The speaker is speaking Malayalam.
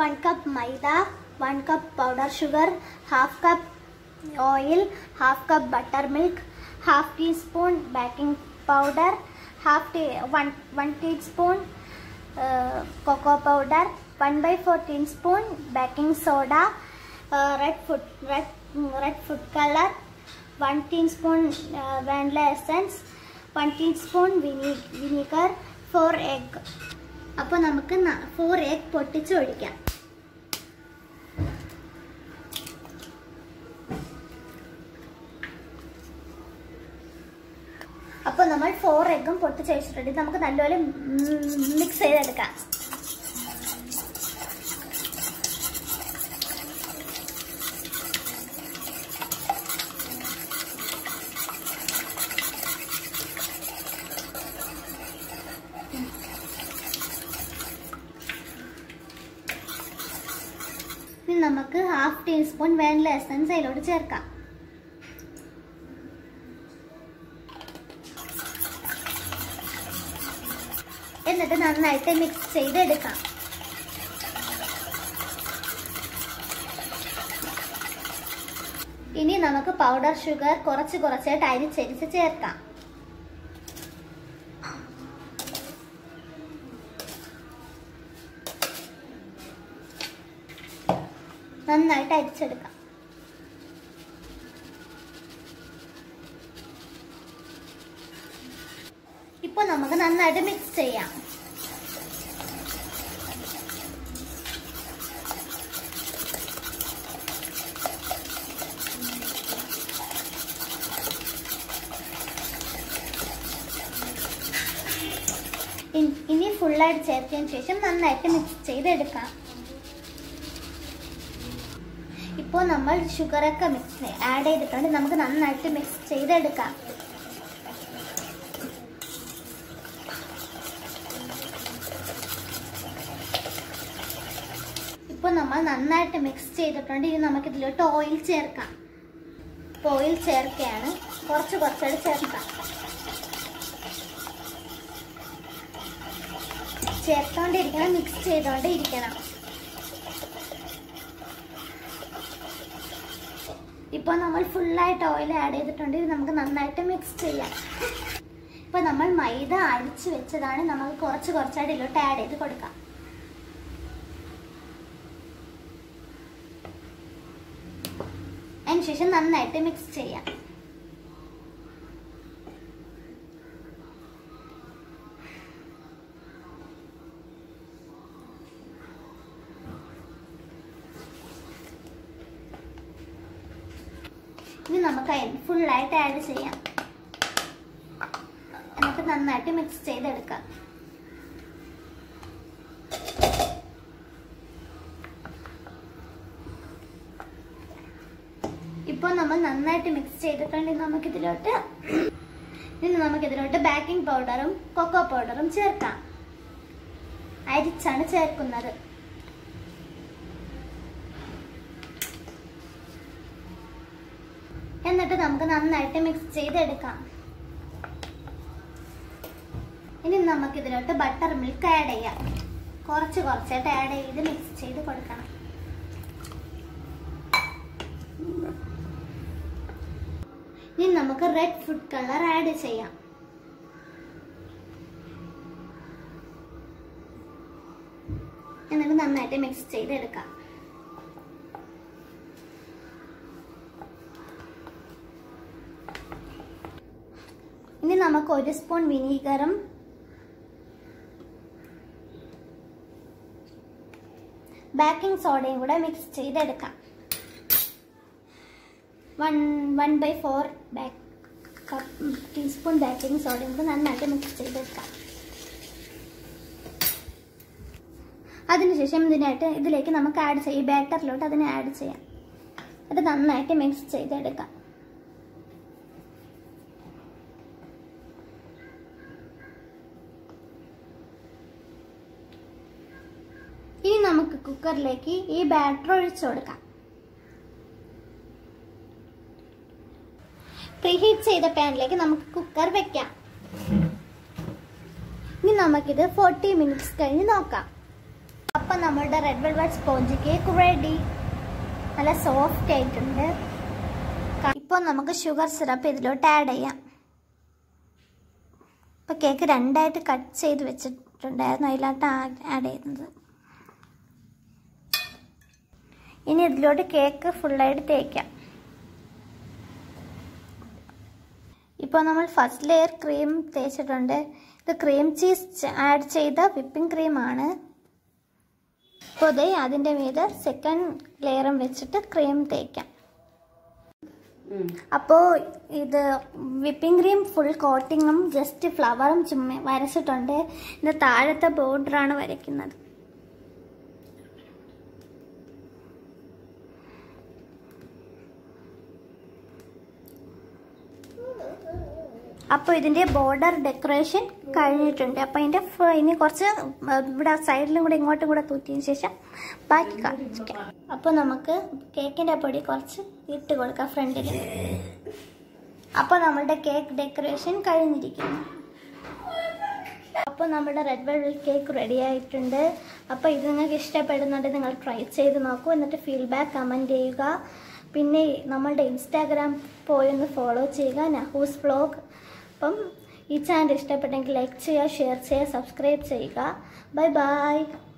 1 cup maida, 1 cup powder sugar, half cup oil, half cup buttermilk, half teaspoon baking powder, 1 teaspoon cocoa powder, 1/4 teaspoon baking soda, red food color, 1 teaspoon vanilla essence, 1 teaspoon vinegar, 4 egg. അപ്പോൾ നമുക്ക് 4 egg പൊട്ടിച്ച് ഒഴിക്കാം. അപ്പോൾ നമ്മൾ 4 എഗ്ഗും പൊട്ടിച്ച് വെച്ചിട്ടുണ്ട്. നമുക്ക് നല്ലപോലെ മിക്സ് ചെയ്തെടുക്കാം. ഇനി നമുക്ക് ഹാഫ് ടീസ്പൂൺ വാനില എസൻസ് അതിലോട്ട് ചേർക്കാം. എന്നിട്ട് നന്നായിട്ട് മിക്സ് ചെയ്തെടുക്കാം. ഇനി നമുക്ക് പൗഡർ ഷുഗർ കുറച്ചായിട്ട് അരിച്ചരിച്ച് ചേർക്കാം. നന്നായിട്ട് അരിച്ചെടുക്കാം. ഇപ്പോൾ നമുക്ക് നന്നായിട്ട് മിക്സ് ചെയ്യാം. ഇനി ഫുള്ളായിട്ട് ചേർത്തതിന് ശേഷം നന്നായിട്ട് മിക്സ് ചെയ്തെടുക്കാം. ഇപ്പോൾ നമ്മൾ ഷുഗറൊക്കെ ആഡ് ചെയ്തിട്ടുണ്ട്. നമുക്ക് നന്നായിട്ട് മിക്സ് ചെയ്തെടുക്കാം. ഇപ്പോൾ നമ്മൾ നന്നായിട്ട് മിക്സ് ചെയ്തിട്ടുണ്ട്. ഇനി നമുക്ക് ഇതിലോട്ട് ഓയിൽ ചേർക്കാം. ഇപ്പോൾ ഓയിൽ ചേർക്കുകയാണ്. കുറച്ചായിട്ട് ചേർക്കാം. ചേർത്തോണ്ടിരിക്കണം, മിക്സ് ചെയ്തോണ്ടിരിക്കണം. ഇപ്പോൾ നമ്മൾ ഫുള്ളായിട്ട് ഓയിൽ ആഡ് ചെയ്തിട്ടുണ്ട്. ഇത് നമുക്ക് നന്നായിട്ട് മിക്സ് ചെയ്യാം. ഇപ്പോൾ നമ്മൾ മൈദ അടിച്ച് വെച്ചതാണ്. നമുക്ക് കുറച്ചായിട്ട് ഇതിലോട്ട് ആഡ് ചെയ്ത് കൊടുക്കാം. അതിനുശേഷം നന്നായിട്ട് മിക്സ് ചെയ്യാം. ഇനി നമുക്ക് ഫുള്ളായിട്ട് ആഡ് ചെയ്യാം. എന്നിട്ട് നന്നായിട്ട് മിക്സ് ചെയ്തെടുക്കാം. ഇപ്പോൾ നമ്മൾ നന്നായിട്ട് മിക്സ് ചെയ്തിട്ടുണ്ട്. നമുക്കിതിലോട്ട് ബേക്കിംഗ് പൗഡറും കൊക്കോ പൗഡറും ചേർക്കാം. അരിച്ചാണ് ചേർക്കുന്നത്. എന്നിട്ട് നമുക്ക് നന്നായിട്ട് മിക്സ് ചെയ്തെടുക്കാം. ഇനി നമുക്കിതിലോട്ട് ബട്ടർ മിൽക്ക് ആഡ് ചെയ്യാം. കുറച്ചായിട്ട് ആഡ് ചെയ്ത് മിക്സ് ചെയ്ത് കൊടുക്കണം. ഇനി നമുക്ക് റെഡ് ഫുഡ് കളർ ആഡ് ചെയ്യാം. എന്നിട്ട് നന്നായിട്ട് മിക്സ് ചെയ്തെടുക്കാം. ഇനി നമുക്ക് 1 സ്പൂൺ വിനീഗറും ബേക്കിംഗ് സോഡയും കൂടെ മിക്സ് ചെയ്തെടുക്കാം. 1/4 ടീസ്പൂൺ ബേക്കിംഗ് സോഡയും കൂടെ നന്നായിട്ട് മിക്സ് ചെയ്തെടുക്കാം. അതിനുശേഷം ഇതിലേക്ക് നമുക്ക് ആഡ് ചെയ്യാം. ബാറ്ററിലോട്ട് അതിനെ ആഡ് ചെയ്യാം. അത് നന്നായിട്ട് മിക്സ് ചെയ്തെടുക്കാം. ഇനി നമുക്ക് കുക്കറിലേക്ക് ഈ ബാറ്റർ ഒഴിച്ചു കൊടുക്കാം. പ്രീഹീറ്റ് ചെയ്ത പാനിലേക്ക് നമുക്ക് കുക്കർ വെക്കാം. ഇനി നമുക്കിത് 40 മിനിറ്റ്സ് കഴിഞ്ഞ് നോക്കാം. അപ്പോൾ അപ്പോൾ നമ്മളുടെ red velvet sponge cake ready. നല്ല സോഫ്റ്റ് ആയിട്ടുണ്ട്. ഇപ്പോൾ നമുക്ക് ഷുഗർ സിറപ്പ് ഇതിലോട്ട് ആഡ് ചെയ്യാം. ഇപ്പോൾ കേക്ക് രണ്ടായിട്ട് കട്ട് ചെയ്ത് വെച്ചിട്ടുണ്ടായിരുന്നു, അതിലോട്ട് ആഡ് ചെയ്യുന്നത്. ഇനി ഇതിലോട്ട് കേക്ക് ഫുള്ളായിട്ട് തേക്കാം. ഇപ്പോൾ നമ്മൾ ഫസ്റ്റ് ലെയർ ക്രീം തേച്ചിട്ടുണ്ട്. ഇത് ക്രീം ചീസ് ആഡ് ചെയ്ത വിപ്പിംഗ് ക്രീമാണ്. ഇപ്പോൾ ഇതേ അതിൻ്റെ മീതെ സെക്കൻഡ് ലെയറും വെച്ചിട്ട് ക്രീം തേക്കാം. അപ്പോൾ ഇത് വിപ്പിംഗ് ക്രീം ഫുൾ കോട്ടിങ്ങും ജസ്റ്റ് ഫ്ലവറും ചുമ്മാ വരച്ചിട്ടുണ്ട്. ഇത് താഴത്തെ ബോർഡറാണ് വരയ്ക്കുന്നത്. അപ്പോൾ ഇതിൻ്റെ ബോർഡർ ഡെക്കറേഷൻ കഴിഞ്ഞിട്ടുണ്ട്. അപ്പോൾ അതിൻ്റെ ഇനി കുറച്ച് ഇവിടെ സൈഡിലും കൂടെ ഇങ്ങോട്ടും കൂടെ തൂറ്റിയതിന് ശേഷം ബാക്കി കാണിക്കാം. അപ്പോൾ നമുക്ക് കേക്കിൻ്റെ പൊടി കുറച്ച് ഇട്ട് കൊടുക്കാം ഫ്രണ്ടിൽ. അപ്പോൾ നമ്മളുടെ കേക്ക് ഡെക്കറേഷൻ കഴിഞ്ഞിരിക്കുന്നു. അപ്പോൾ നമ്മുടെ റെഡ് വെൽവെറ്റ് കേക്ക് റെഡി ആയിട്ടുണ്ട്. അപ്പോൾ ഇത് നിങ്ങൾക്ക് ഇഷ്ടപ്പെടുന്നുണ്ടെങ്കിൽ നിങ്ങൾ ട്രൈ ചെയ്ത് നോക്കൂ. എന്നിട്ട് ഫീഡ്ബാക്ക് കമൻറ്റ് ചെയ്യുക. പിന്നെ നമ്മളുടെ ഇൻസ്റ്റാഗ്രാം പോയി ഒന്ന് ഫോളോ ചെയ്യുക, നഹൂസ് വ്ലോഗ്. അപ്പം ഈ ചാനൽ ഇഷ്ടപ്പെട്ടെങ്കിൽ ലൈക്ക് ചെയ്യുക, ഷെയർ ചെയ്യുക, സബ്സ്ക്രൈബ് ചെയ്യുക. Bye by.